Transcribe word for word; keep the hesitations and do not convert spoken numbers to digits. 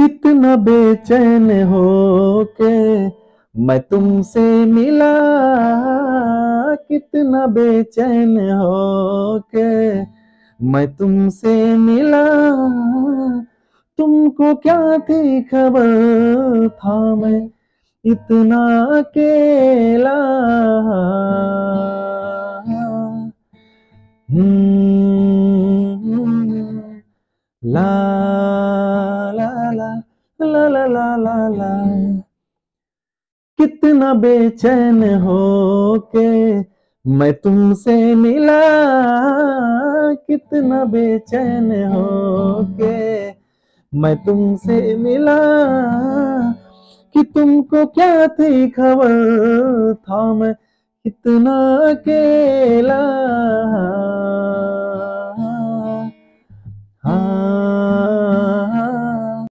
कितना बेचैन हो के मैं तुमसे मिला, कितना बेचैन हो के मैं तुमसे मिला। तुमको क्या थी खबर, था मैं इतना अकेला। हम्म, ला ला ला ला ला ला ला ला। कितना बेचैन हो के मैं तुमसे मिला, कितना बेचैन हो के मैं तुमसे मिला। कि तुमको क्या थी खबर, था मैं इतना अकेला।